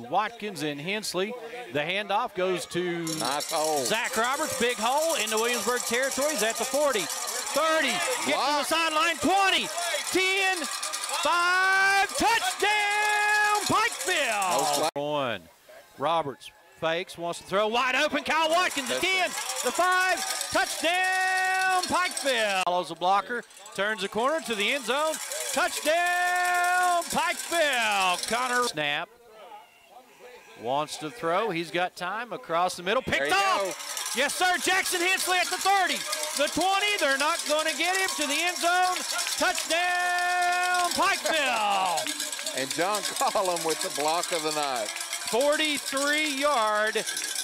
Watkins and Hensley. The handoff goes to nice hole. Zach Roberts. Big hole into Williamsburg territory. He's at the 40, 30, get to the sideline, 20, 10, 5, touchdown, Pikeville. One. Roberts fakes, wants to throw, wide open, Kyle Watkins, the 10, the 5, touchdown, Pikeville. Follows the blocker, turns the corner to the end zone, touchdown, Pikeville. Connor snap, wants to throw, he's got time, across the middle, picked off. Yes, sir, Jackson Hensley at the 30, the 20, they're not going to get him to the end zone, touchdown, Pikeville. And John Collum with the block of the night. 43-yard